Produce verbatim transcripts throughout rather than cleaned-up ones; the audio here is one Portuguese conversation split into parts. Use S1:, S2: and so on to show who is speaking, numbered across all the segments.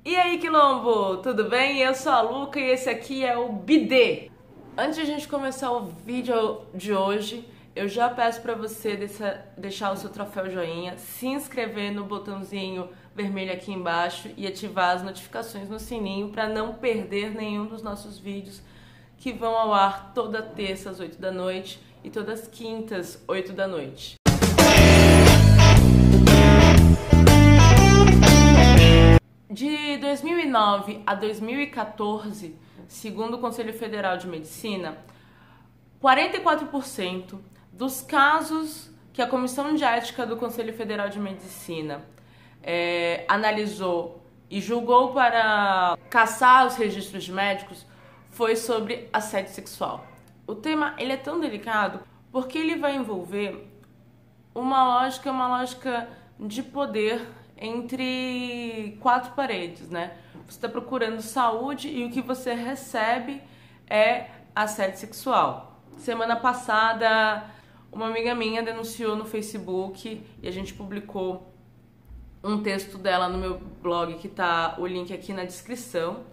S1: E aí, Quilombo, tudo bem? Eu sou a Luca e esse aqui é o Bidê. Antes de a gente começar o vídeo de hoje, eu já peço pra você deixar o seu troféu joinha, se inscrever no botãozinho vermelho aqui embaixo e ativar as notificações no sininho para não perder nenhum dos nossos vídeos que vão ao ar toda terça às oito da noite e todas as quintas, oito da noite. De dois mil e nove a dois mil e quatorze, segundo o Conselho Federal de Medicina, quarenta e quatro por cento dos casos que a Comissão de Ética do Conselho Federal de Medicina é, analisou e julgou para cassar os registros de médicos foi sobre assédio sexual. O tema ele é tão delicado porque ele vai envolver uma lógica, uma lógica de poder entre quatro paredes, né? Você está procurando saúde e o que você recebe é assédio sexual. Semana passada, uma amiga minha denunciou no Facebook e a gente publicou um texto dela no meu blog, que tá o link aqui na descrição,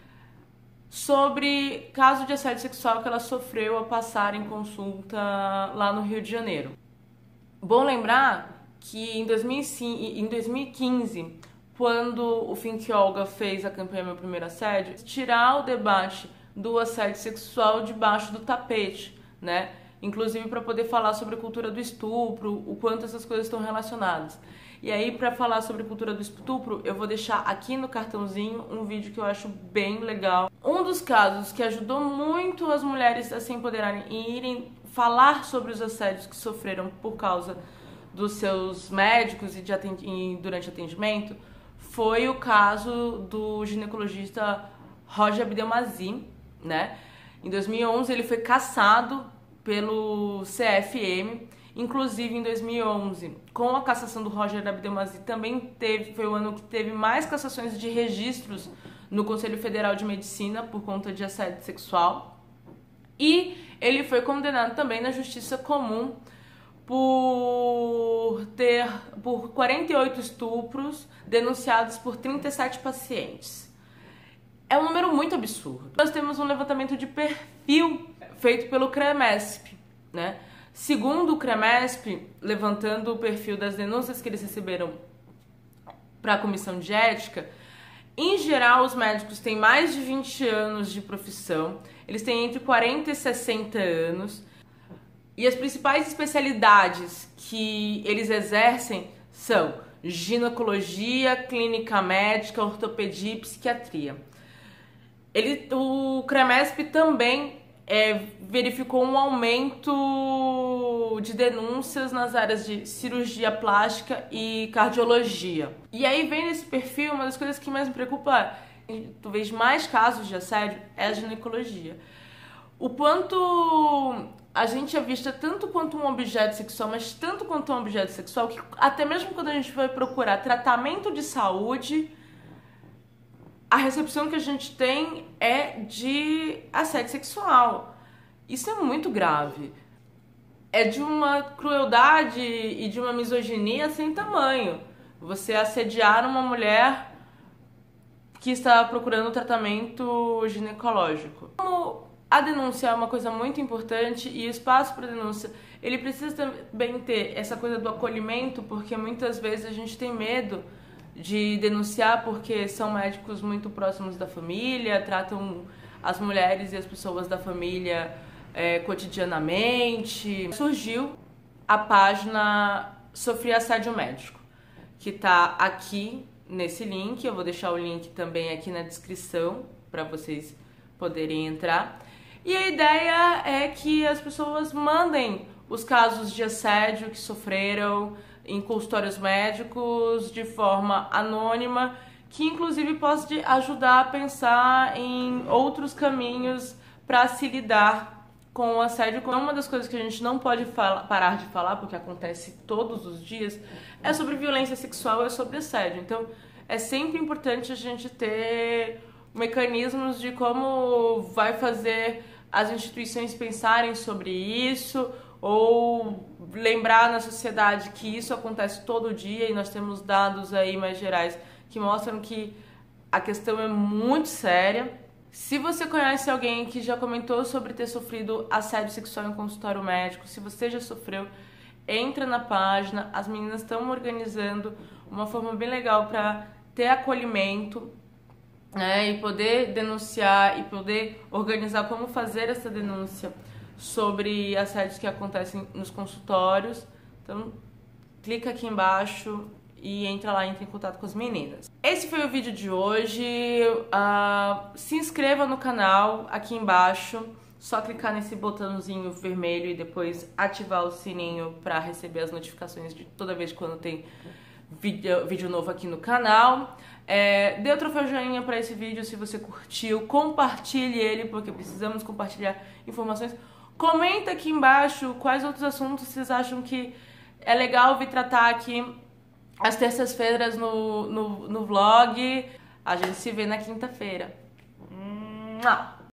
S1: sobre caso de assédio sexual que ela sofreu ao passar em consulta lá no Rio de Janeiro. Bom lembrar que em dois mil e quinze, quando o Think Olga fez a campanha Meu Primeiro Assédio, tirar o debate do assédio sexual debaixo do tapete, né? Inclusive para poder falar sobre a cultura do estupro, o quanto essas coisas estão relacionadas. E aí, para falar sobre a cultura do estupro, eu vou deixar aqui no cartãozinho um vídeo que eu acho bem legal. Um dos casos que ajudou muito as mulheres a se empoderarem e irem falar sobre os assédios que sofreram por causa dos seus médicos e, de atendi- e durante atendimento foi o caso do ginecologista Roger Abdelmazi, né? Em dois mil e onze ele foi cassado pelo C F M, inclusive em dois mil e onze, com a cassação do Roger Abdelmazi, também teve, foi o ano que teve mais cassações de registros no Conselho Federal de Medicina por conta de assédio sexual. E ele foi condenado também na Justiça Comum por ter por quarenta e oito estupros denunciados por trinta e sete pacientes. É um número muito absurdo. Nós temos um levantamento de perfil feito pelo CREMESP, né? Segundo o CREMESP, levantando o perfil das denúncias que eles receberam para a Comissão de Ética, em geral os médicos têm mais de vinte anos de profissão, eles têm entre quarenta e sessenta anos, e as principais especialidades que eles exercem são ginecologia, clínica médica, ortopedia e psiquiatria. Ele, o CREMESP também é, verificou um aumento de denúncias nas áreas de cirurgia plástica e cardiologia. E aí vem nesse perfil, uma das coisas que mais me preocupa, talvez mais casos de assédio, é a ginecologia. O quanto a gente é vista tanto quanto um objeto sexual, mas tanto quanto um objeto sexual, que até mesmo quando a gente vai procurar tratamento de saúde, a recepção que a gente tem é de assédio sexual. Isso é muito grave. É de uma crueldade e de uma misoginia sem tamanho. Você assediar uma mulher que está procurando tratamento ginecológico. Como a denúncia é uma coisa muito importante e o espaço para denúncia, ele precisa também ter essa coisa do acolhimento, porque muitas vezes a gente tem medo de denunciar porque são médicos muito próximos da família, tratam as mulheres e as pessoas da família é, cotidianamente. Surgiu a página Sofri Assédio Médico, que está aqui nesse link. Eu vou deixar o link também aqui na descrição para vocês poderem entrar. E a ideia é que as pessoas mandem os casos de assédio que sofreram em consultórios médicos de forma anônima, que inclusive pode ajudar a pensar em outros caminhos para se lidar com o assédio. Uma das coisas que a gente não pode falar, parar de falar, porque acontece todos os dias, é sobre violência sexual, é sobre assédio. Então é sempre importante a gente ter mecanismos de como vai fazer as instituições pensarem sobre isso, ou lembrar na sociedade que isso acontece todo dia, e nós temos dados aí mais gerais que mostram que a questão é muito séria. Se você conhece alguém que já comentou sobre ter sofrido assédio sexual em consultório médico, se você já sofreu, entra na página. As meninas estão organizando uma forma bem legal para ter acolhimento, né, e poder denunciar e poder organizar como fazer essa denúncia sobre assédios que acontecem nos consultórios. Então, clica aqui embaixo e entra lá e entra em contato com as meninas. Esse foi o vídeo de hoje. Uh, se inscreva no canal aqui embaixo. Só clicar nesse botãozinho vermelho e depois ativar o sininho para receber as notificações de toda vez quando tem vídeo, vídeo novo aqui no canal. É, dê o troféu joinha para esse vídeo se você curtiu. Compartilhe ele, porque precisamos compartilhar informações. Comenta aqui embaixo quais outros assuntos vocês acham que é legal vir tratar aqui às terças-feiras no, no, no vlog. A gente se vê na quinta-feira.